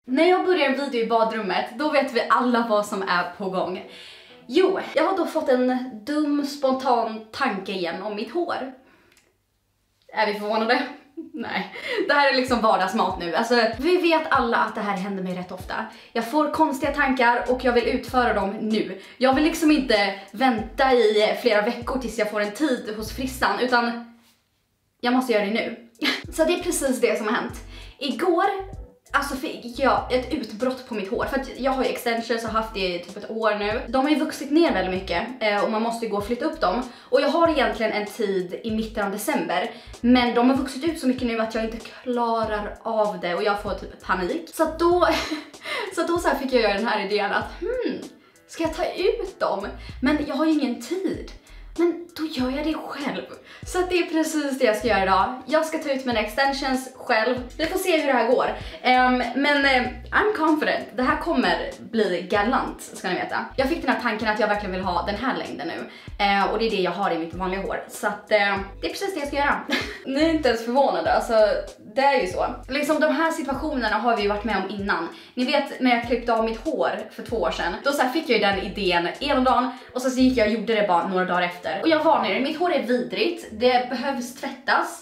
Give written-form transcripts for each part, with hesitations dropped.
När jag börjar en video i badrummet, då vet vi alla vad som är på gång. Jo, jag har då fått en dum, spontan tanke igen om mitt hår. Är vi förvånade? Nej, det här är liksom vardagsmat nu. Alltså, vi vet alla att det här händer mig rätt ofta. Jag får konstiga tankar och jag vill utföra dem nu. Jag vill liksom inte vänta i flera veckor tills jag får en tid hos frissan, utan jag måste göra det nu. Så det är precis det som har hänt. Igår alltså fick jag ett utbrott på mitt hår. För att jag har ju extensions och haft det i typ ett år nu. De har ju vuxit ner väldigt mycket och man måste ju gå och flytta upp dem. Och jag har egentligen en tid i mitten av december. Men de har vuxit ut så mycket nu att jag inte klarar av det och jag får typ panik. Så att då så här fick jag göra den här idén att ska jag ta ut dem? Men jag har ju ingen tid. Men då gör jag det själv. Så att det är precis det jag ska göra idag. Jag ska ta ut mina extensions själv. Vi får se hur det här går. Men I'm confident. Det här kommer bli galant, ska ni veta. Jag fick den här tanken att jag verkligen vill ha den här längden nu. Och det är det jag har i mitt vanliga hår. Så att det är precis det jag ska göra. Ni är inte ens förvånade. Alltså, det är ju så. Liksom de här situationerna har vi ju varit med om innan. Ni vet när jag klippte av mitt hår för 2 år sedan. Då så här fick jag ju den idén ena dagen. Och så gick jag och gjorde det bara några dagar efter. Och jag varnar er, mitt hår är vidrigt. Det behövs tvättas.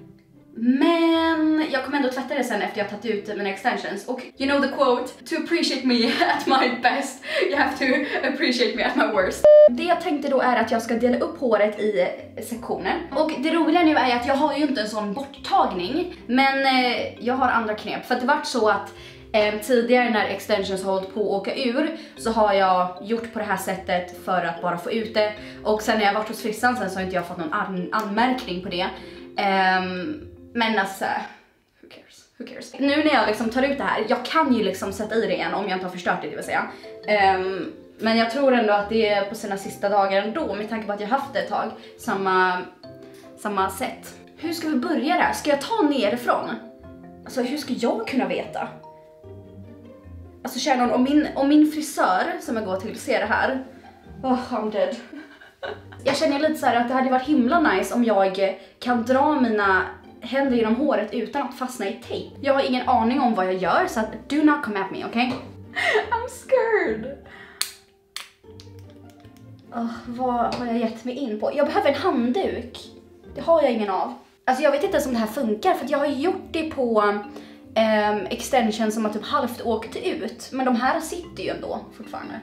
Men jag kommer ändå tvätta det sen efter jag tagit ut mina extensions. Och you know the quote, to appreciate me at my best, you have to appreciate me at my worst. Det jag tänkte då är att jag ska dela upp håret i sektioner. Och det roliga nu är att jag har ju inte en sån borttagning. Men jag har andra knep. För att det var så att tidigare när extensions har hållit på att åka ur så har jag gjort på det här sättet för att bara få ut det. Och sen när jag varit hos frissan sen så har inte jag fått någon anmärkning på det. Men alltså, who cares? Nu när jag liksom tar ut det här, jag kan ju liksom sätta i det igen om jag inte har förstört det, det vill säga. Men jag tror ändå att det är på sina sista dagar ändå, med tanke på att jag haft det ett tag. Samma sätt. Hur ska vi börja där? Ska jag ta nerifrån? Alltså hur ska jag kunna veta? Alltså kära någon, om min frisör som jag går till ser det här. I'm dead. Jag känner lite så här att det hade varit himla nice om jag kan dra mina händer genom håret utan att fastna i tejp. Jag har ingen aning om vad jag gör, så att do not come at me, okay? I'm scared. Vad har jag gett mig in på? Jag behöver en handduk. Det har jag ingen av. Alltså jag vet inte ens om det här funkar, för att jag har gjort det på extensions som har typ halvt åkt ut. Men de här sitter ju ändå fortfarande.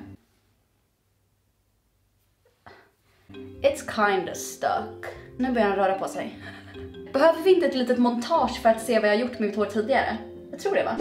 It's kinda stuck. Nu börjar den röra på sig. Behöver vi inte ett litet montage för att se vad jag har gjort med mitt hår tidigare? Jag tror det, va?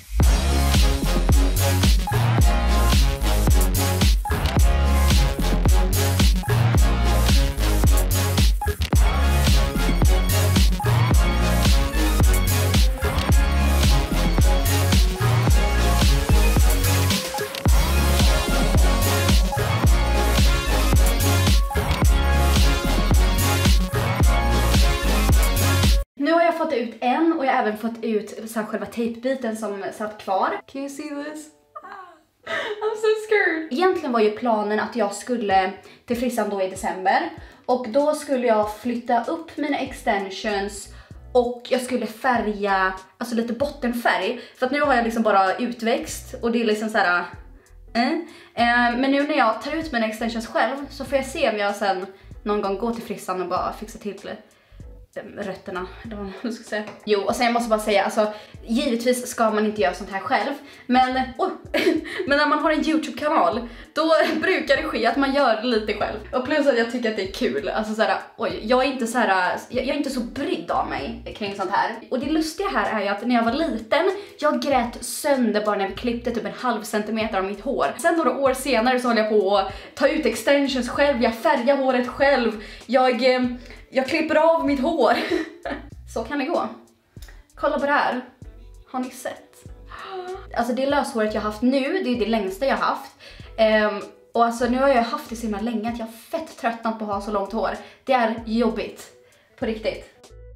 Nu har jag fått ut en och jag har även fått ut så här, själva tejpbiten som satt kvar. Can you see this? I'm so scared. Egentligen var ju planen att jag skulle till frissan då i december. Och då skulle jag flytta upp mina extensions och jag skulle färga, alltså lite bottenfärg. För att nu har jag liksom bara utväxt och det är liksom så här. Men nu när jag tar ut mina extensions själv så får jag se om jag sen någon gång går till frissan och bara fixar till det. Rötterna, eller vad man ska säga. Jo, och sen jag måste bara säga, alltså givetvis ska man inte göra sånt här själv. Men, men när man har en YouTube-kanal, då brukar det ske att man gör det lite själv. Och plus att jag tycker att det är kul. Alltså såhär, jag är inte såhär, jag är inte så brydd av mig kring sånt här. Och det lustiga här är ju att när jag var liten, jag grät sönder bara när vi klippte typ 1/2 centimeter av mitt hår. Sen några år senare så håller jag på att ta ut extensions själv, jag färgar håret själv, jag klipper av mitt hår. Så kan det gå. Kolla på det här. Har ni sett? Alltså det löshåret jag har haft nu, det är det längsta jag har haft. Och alltså nu har jag haft det så himla länge att jag är fett tröttnat på att ha så långt hår. Det är jobbigt. På riktigt.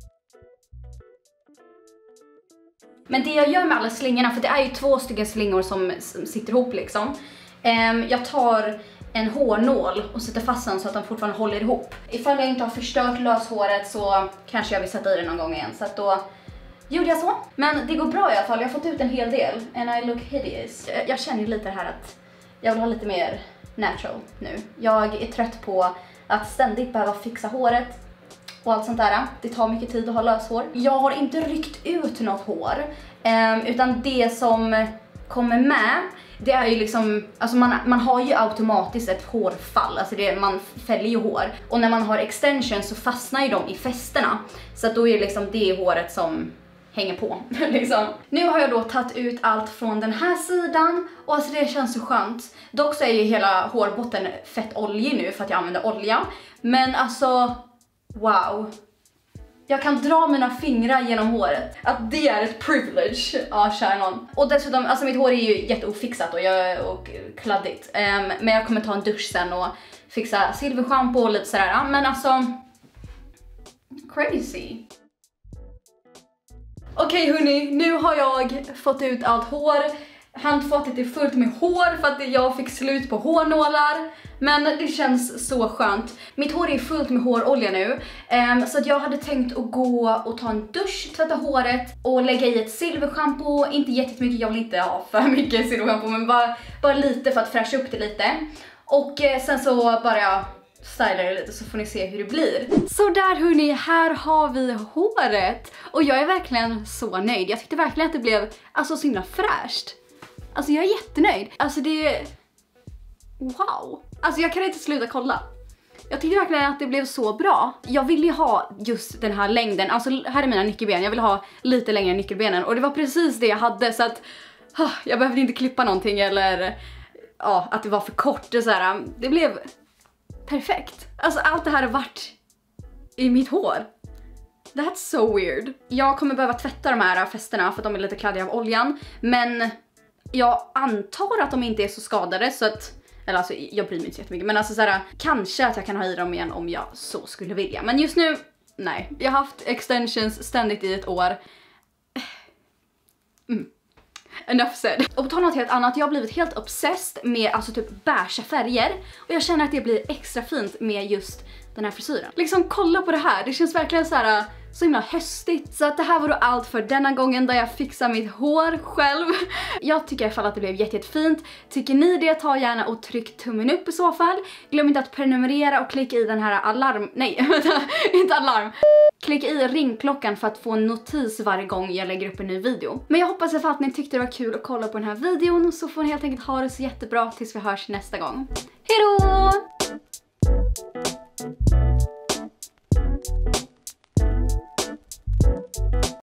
Men det jag gör med alla slingorna, för det är ju 2 stycken slingor som sitter ihop liksom. Jag tar en hårnål och sätter fast den så att den fortfarande håller ihop. Ifall jag inte har förstört löshåret så kanske jag vill sätta i det någon gång igen. Så att då gjorde jag så. Men det går bra i alla fall, jag har fått ut en hel del. And I look hideous. Jag känner ju lite här att jag vill ha lite mer natural nu. Jag är trött på att ständigt behöva fixa håret och allt sånt där. Det tar mycket tid att ha löshår. Jag har inte ryckt ut något hår. Utan det som kommer med, det är ju liksom, alltså man har ju automatiskt ett hårfall, alltså man fäller ju hår. Och när man har extensions så fastnar ju de i fästena. Så att då är det liksom det håret som hänger på. liksom. Nu har jag då tagit ut allt från den här sidan och alltså det känns så skönt. Dock så är ju hela hårbotten fett oljig nu för att jag använder olja. Men alltså, wow. Jag kan dra mina fingrar genom håret. Att det är ett privilege. Ja, kära någon. Och dessutom, alltså mitt hår är ju jätteofixat och kladdigt. Men jag kommer ta en dusch sen och fixa silverschampo och lite sådär. Men alltså, crazy. Okej hörni, nu har jag fått ut allt hår. Handfatet är fullt med hår för att jag fick slut på hårnålar. Men det känns så skönt. Mitt hår är fullt med hårolja nu. Så att jag hade tänkt att gå och ta en dusch, tvätta håret och lägga i ett silverschampo. Inte jättemycket, jag vill inte ha för mycket silverschampo, men bara lite för att fräscha upp det lite. Och sen så bara jag stylar det lite så får ni se hur det blir. Så där hörni, här har vi håret. Och jag är verkligen så nöjd. Jag tyckte verkligen att det blev alltså så himla fräscht. Alltså jag är jättenöjd. Alltså det är... Wow. Alltså jag kan inte sluta kolla. Jag tyckte verkligen att det blev så bra. Jag ville ju ha just den här längden. Alltså här är mina nyckelben. Jag ville ha lite längre nyckelbenen. Och det var precis det jag hade. Så att jag behövde inte klippa någonting. Eller ja, att det var för kort. Och så här. Det blev perfekt. Alltså allt det här har varit i mitt hår. That's so weird. Jag kommer behöva tvätta de här fästena för att de är lite kladdiga av oljan. Men jag antar att de inte är så skadade så att... Eller alltså jag bryr mig inte så jättemycket. Men alltså såhär, kanske att jag kan ha i dem igen om jag så skulle vilja. Men just nu, nej. Jag har haft extensions ständigt i ett år. Enough said. Och på tal om något helt annat, jag har blivit helt obsessed med alltså typ beiga färger. Och jag känner att det blir extra fint med just den här frisyren. Liksom kolla på det här, det känns verkligen så här så himla höstigt. Så att det här var då allt för denna gången där jag fixar mitt hår själv. Jag tycker i alla fall att det blev jättefint. Tycker ni det, ta gärna och tryck tummen upp i så fall. Glöm inte att prenumerera och klicka i den här alarm... Nej, vänta, inte alarm. Klicka i ringklockan för att få en notis varje gång jag lägger upp en ny video. Men jag hoppas i alla fall att ni tyckte det var kul att kolla på den här videon. Så får ni helt enkelt ha det så jättebra tills vi hörs nästa gång. Hejdå!